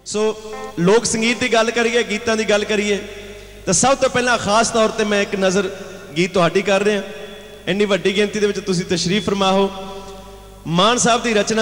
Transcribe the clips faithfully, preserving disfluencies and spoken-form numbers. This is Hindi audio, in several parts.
सो लोक संगीत की गल करिए, गीतों की गल करिए तो सब तो पहला खास तौर पर मैं एक नज़र गीत तुहाडी कर रहा। इन्नी वड्डी गिनती दे विच तुसीं तशरीफ फरमा हो। मान साहब की रचना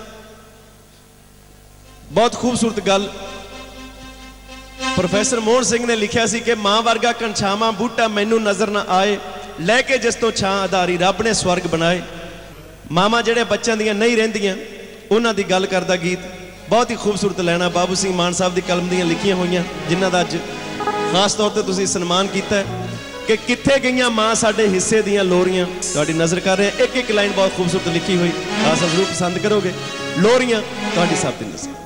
बहुत खूबसूरत गल प्रोफैसर मोहन सिंह ने लिखा सी कि मां वर्गा घनछावां बूटा मैनू नज़र ना आए, लैके जिस तो छां आधारी रब ने स्वर्ग बनाए। मामा जेड़े बच्चों दियां नहीं रहिंदियां उन्हां दी गल करदा गीत बहुत ही खूबसूरत लैना बाबू सिंह मान साहब की कलम दियां लिखियां होईयां, जिन्हां दा अज खास तौर पर तुसीं सन्मान किया कि कित्थे गईयां मां साडे हिस्से दियां लोरियां। तुहाडी नज़र कर रहे हैं, एक एक लाइन बहुत खूबसूरत लिखी हुई, खास जरूर पसंद करोगे। लोरियां तुहाडी सब दी नज़र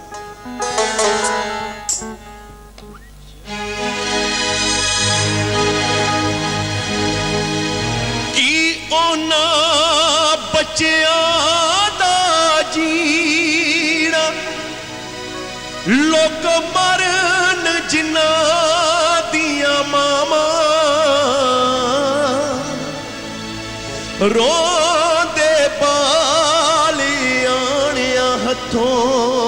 बच्चियां दा जीना लोक मरन जिन्ना दिया मामा रोंदे बालियां हथों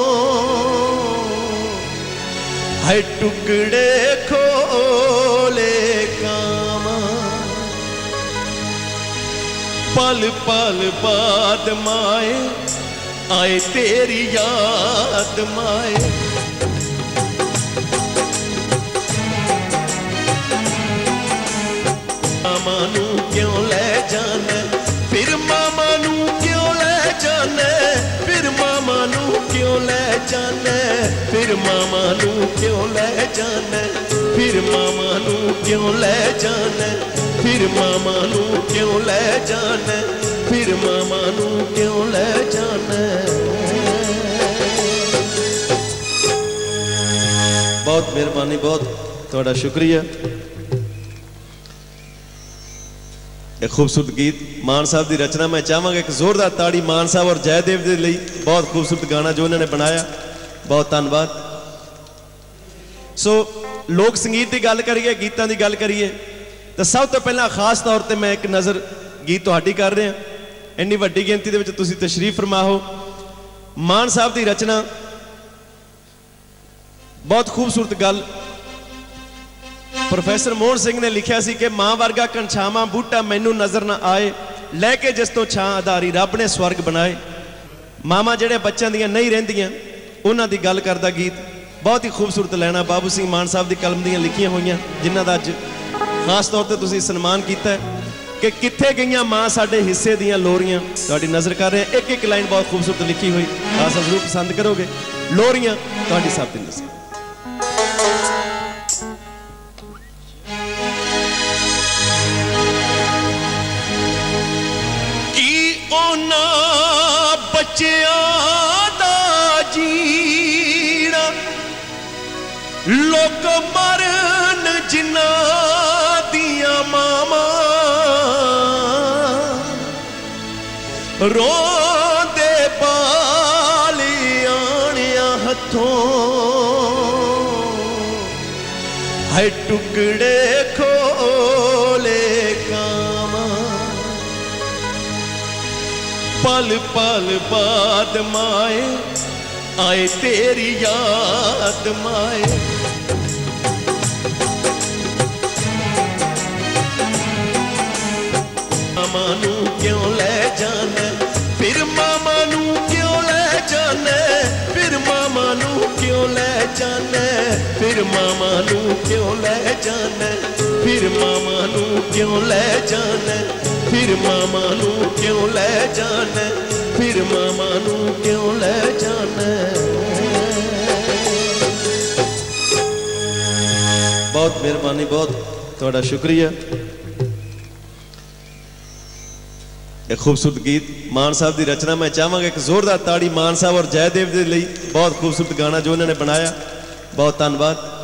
है टुकड़े खोले कामा पल पल बाद माए आए तेरी याद माए। मामा नू क्यों ले जाने फिर मामा नू क्यों ले जाने फिर मामा नू क्यों ले जाने फिर मामा नू क्यों ले जाने फिर मामा नू क्यों ले जाने फिर मामा नू क्यों ले जाने फिर मामा नू क्यों ले जाने। बहुत मेहरबानी, बहुत तुहाडा शुक्रिया। एक खूबसूरत गीत मान साहब की रचना मैं चाहांगा एक जोरदार ताड़ी मान साहब और जयदेव के लिए। बहुत खूबसूरत गाना जो उन्होंने बनाया, बहुत धन्यवाद। सो लोक संगीत की गल करिए, गीतों की गल करिए तो सब तो पहला खास तौर पर मैं एक नज़र गीत तुहाडी कर रहा। इन्नी वड्डी गिनती दे विच तुसीं तशरीफ फरमा हो। मान साहब की रचना बहुत खूबसूरत गल प्रोफैसर मोहन सिंह ने लिखा सी कि मां वर्गा घनछावां बूटा मैनू नज़र ना आए, लैके जिस तो छां आधारी रब ने स्वर्ग बनाए। मामा जेड़े बच्चों दियां नहीं रहिंदियां उन्हां दी गल करदा गीत बहुत ही खूबसूरत लैना बाबू सिंह मान साहब की कलम दियां लिखियां होईयां, जिन्हां दा अज खास तौर पर तुसीं सन्मान किया कि कित्थे गईयां मां साडे हिस्से दियां लोरियां। तुहाडी नज़र कर रहे हैं, एक एक लाइन बहुत खूबसूरत लिखी हुई, खास जरूर पसंद करोगे। लोरियां तुहाडी सब दी नज़र बच्चियां दा जीना लोक मरन जिन्ना दिया मामा रोंदे बालियां हथों है टुकड़े खोले कामा पल पल बाद माए आए तेरी याद माए। मामा नू क्यों ले जाने फिर मामा नू क्यों ले जाने फिर मामा नू क्यों ले जाने फिर मामा नू क्यों ले जाने फिर मामा नू क्यों ले जाने फिर मामा नू क्यों ले जाने फिर मामा नू क्यों ले जाने। बहुत मेहरबानी, बहुत तुहाडा शुक्रिया। एक खूबसूरत गीत मान साहब की रचना मैं चाहांगा एक जोरदार ताड़ी मान साहब और जयदेव के लिए। बहुत खूबसूरत गाना जो उन्होंने बनाया, बहुत धन्यवाद।